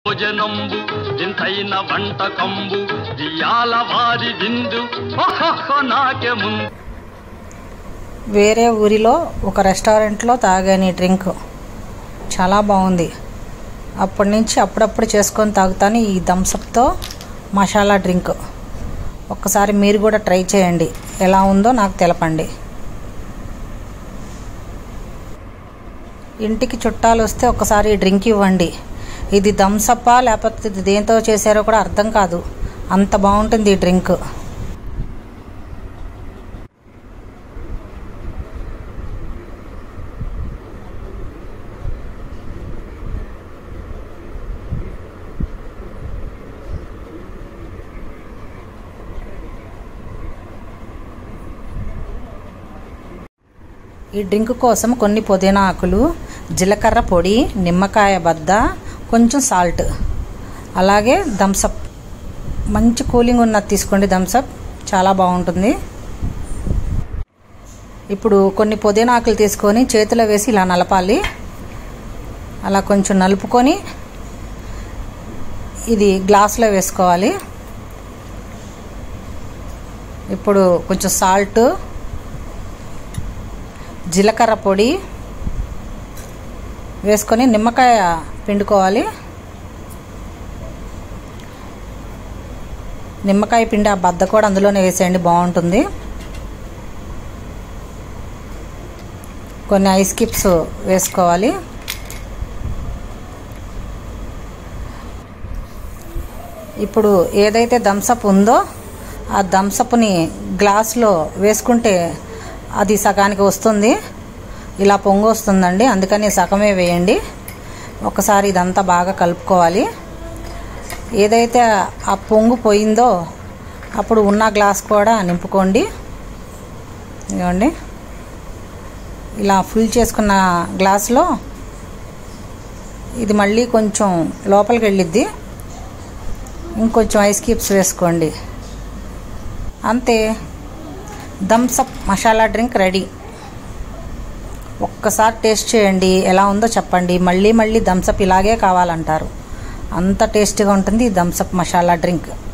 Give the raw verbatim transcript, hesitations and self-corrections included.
భోజనంబు ఇంతైన వంటకంబు దియాల వారి విందు నాకే ముందు. వేరే ఊరిలో ఒక రెస్టారెంట్లో తాగాను ఈ డ్రింక్, చాలా బాగుంది. అప్పటి నుంచి అప్పుడప్పుడు చేసుకొని తాగుతాను ఈ థమ్సప్తో మసాలా డ్రింక్. ఒక్కసారి మీరు కూడా ట్రై చేయండి, ఎలా ఉందో నాకు తెలపండి. ఇంటికి చుట్టాలు వస్తే ఒకసారి ఈ డ్రింక్ ఇవ్వండి. ఇది థమ్సప్పా లేకపోతే ఇది దేంతో చేశారో కూడా అర్థం కాదు, అంత బాగుంటుంది ఈ డ్రింక్. ఈ డ్రింక్ కోసం కొన్ని పుదీనా ఆకులు, జీలకర్ర పొడి, నిమ్మకాయ బద్ద, కొంచెం సాల్ట్, అలాగే థమ్సప్. మంచి కూలింగ్ ఉన్నది తీసుకోండి, థమ్సప్ చాలా బాగుంటుంది. ఇప్పుడు కొన్ని పుదీనా ఆకులు తీసుకొని చేతిలో వేసి ఇలా నలపాలి. అలా కొంచెం నలుపుకొని ఇది గ్లాసులో వేసుకోవాలి. ఇప్పుడు కొంచెం సాల్ట్, జీలకర్ర పొడి వేసుకొని నిమ్మకాయ పిండుకోవాలి. నిమ్మకాయ పిండి ఆ బద్ద కూడా అందులోనే వేసేయండి, బాగుంటుంది. కొన్ని ఐస్ క్యూబ్స్ వేసుకోవాలి. ఇప్పుడు ఏదైతే థమ్సప్ ఉందో ఆ థమ్సప్ని గ్లాస్లో వేసుకుంటే అది సగానికి వస్తుంది, ఇలా పొంగు వస్తుందండి. అందుకని సగమే వేయండి. ఒకసారి ఇదంతా బాగా కలుపుకోవాలి. ఏదైతే ఆ పొంగు పోయిందో అప్పుడు ఉన్న గ్లాస్ కూడా నింపుకోండి. ఇవ్వండి, ఇలా ఫుల్ చేసుకున్న గ్లాస్లో ఇది మళ్ళీ కొంచెం లోపలికి వెళ్ళిద్ది. ఇంకొంచెం ఐస్ క్యూబ్స్ వేసుకోండి, అంతే. Thums Up masala drink ready. ఒక్కసారి టేస్ట్ చేయండి, ఎలా ఉందో చెప్పండి. మళ్ళీ మళ్ళీ థమ్సప్ ఇలాగే కావాలంటారు, అంత టేస్టీగా ఉంటుంది ఈ థమ్సప్ మసాలా డ్రింక్.